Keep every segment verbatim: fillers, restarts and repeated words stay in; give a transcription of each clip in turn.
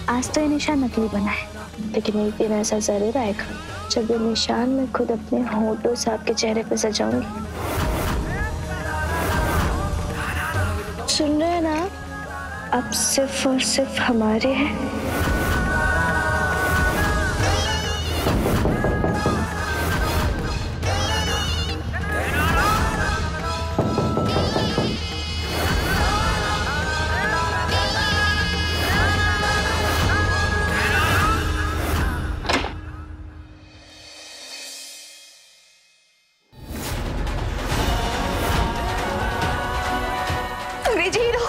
आज तो ये निशान नकली बना है, लेकिन एक दिन ऐसा जरूर आएगा जब ये निशान मैं खुद अपने होठों से आपके चेहरे पे सजाऊंगी। सुन रहे हैं ना, अब सिर्फ और सिर्फ हमारे हैं। अंग्रेजी हीरो,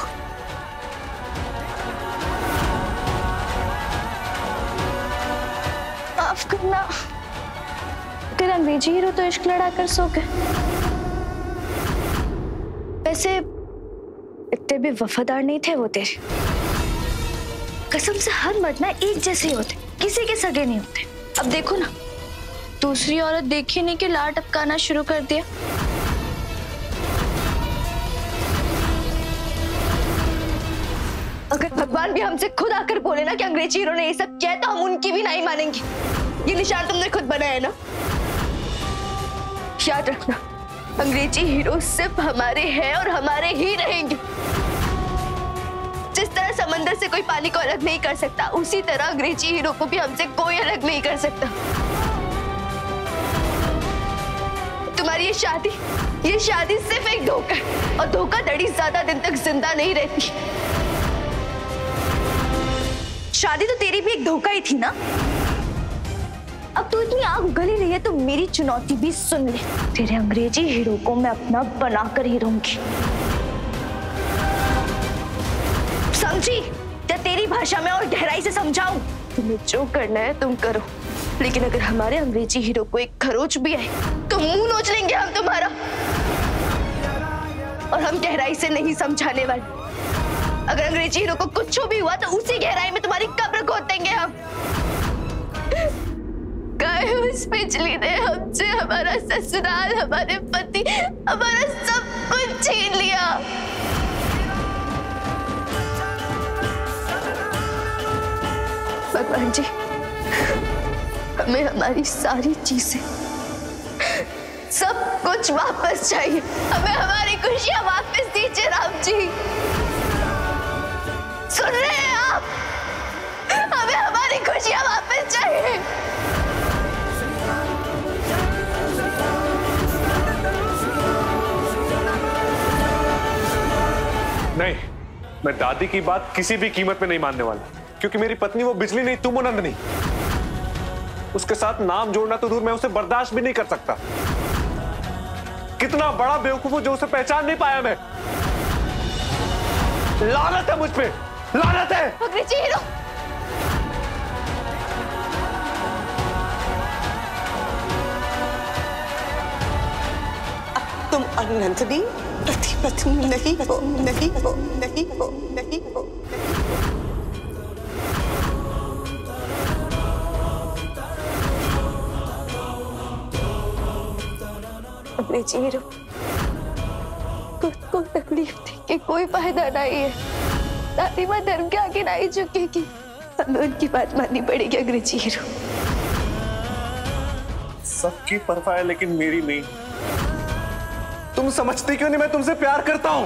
माफ करना, अगर अंग्रेजी हीरो तो इश्क लड़ा कर सो गए। वैसे इतने भी वफादार नहीं थे वो तेरे। कसम से हर मर्द ना एक जैसे ही होते, किसी के सगे नहीं होते। अब देखो ना, दूसरी औरत देखी नहीं कि लार टपकाना शुरू कर दिया। अगर भगवान भी हमसे खुद आकर बोले ना कि अंग्रेजी हीरो ने ये सब किया, तो हम उनकी भी नहीं मानेंगे। ये निशान तुमने खुद बनाया है ना। याद रखना, अंग्रेजी हीरो सिर्फ हमारे हैं और हमारे ही रहेंगे। जिस तरह समंदर से कोई पानी को अलग नहीं कर सकता, उसी तरह अंग्रेजी हीरो को भी हमसे कोई अलग नहीं कर सकता। तुम्हारी ये शादी ये शादी सिर्फ एक धोखा है, और धोखाधड़ी ज्यादा दिन तक जिंदा नहीं रहती। शादी तो तेरी भी एक धोखा ही थी ना। अब तू इतनी आग उगल ही रही है तो मेरी चुनौती भी सुन ले। तेरे अंग्रेजी हीरो को मैं अपना बनाकर ही रहूंगी, समझी? या तेरी भाषा में और गहराई से समझाऊं? तुम्हें जो करना है तुम करो, लेकिन अगर हमारे अंग्रेजी हीरो को एक खरोच भी आए तो मुंह नोच लेंगे हम तुम्हारा। और हम गहराई से नहीं समझाने वाले। अगर अंग्रेजी हीरो को कुछ भी हुआ तो उसी गहराई में तुम्हारी कब्र खोद देंगे हम। गए उस बिजली ने हमसे हमारा ससुराल, हमारे पति, हमारा सब कुछ छीन लिया। भगवान जी, हमें हमारी सारी चीजें, सब कुछ वापस चाहिए। हमें हमारी खुशियां वापस दीजिए राम जी। सुन रहे हैं आप? हमें हमारी खुशियां वापस चाहिए। नहीं, मैं दादी की बात किसी भी कीमत में नहीं मानने वाला, क्योंकि मेरी पत्नी वो बिजली नहीं, तुम हो नंदनी। उसके साथ नाम जोड़ना तो दूर, मैं उसे बर्दाश्त भी नहीं कर सकता। कितना बड़ा बेवकूफ हूं जो उसे पहचान नहीं पाया मैं। लानत है मुझ पे, लानत है। अंग्रेजी हीरो, तुम और नंदनी पति पत्नी नहीं हो, नहीं हो, नहीं हो, नहीं हो। अंग्रेजी हीरो, खुद को तकलीफ दे के कोई फायदा नहीं है। दादी माँ धर्म के आगे नहीं झुकेगी, हमें उनकी बात माननी पड़ेगी। अंग्रेजी हीरो, सबकी परवाह है लेकिन मेरी नहीं। तुम समझती क्यों नहीं मैं तुमसे प्यार करता हूं?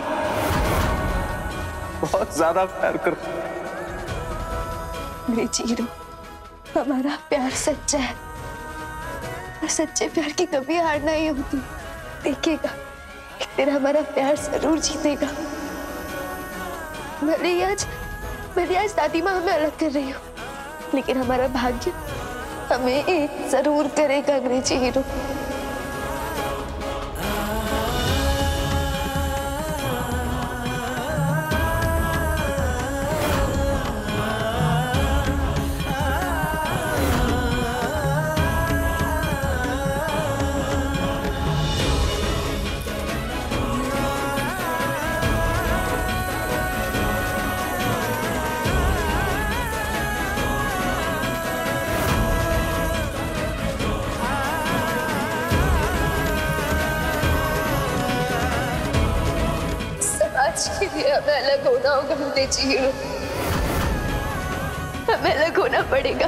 बहुत ज्यादा प्यार करता हूं। अंग्रेजी हीरो, हमारा प्यार सच्चा है और सच्चे प्यार की कभी हार नहीं होती। देखिएगा, एक दिन हमारा प्यार जरूर जीतेगा। भले ही आज भले आज दादी माँ हमें अलग कर रही हो, लेकिन हमारा भाग्य हमें एक जरूर करेगा। अंग्रेजी हीरो, के लिए हमें अलग होना होगा। अंग्रेजी हीरो, हमें अलग होना पड़ेगा।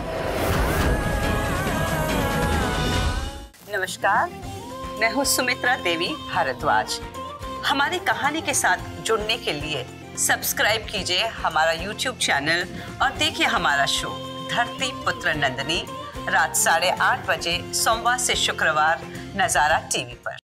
नमस्कार, मैं हूँ सुमित्रा देवी भारद्वाज। हमारी कहानी के साथ जुड़ने के लिए सब्सक्राइब कीजिए हमारा यूट्यूब चैनल और देखिए हमारा शो धरती पुत्र नंदिनी रात साढ़े आठ बजे सोमवार से शुक्रवार नजारा टीवी पर।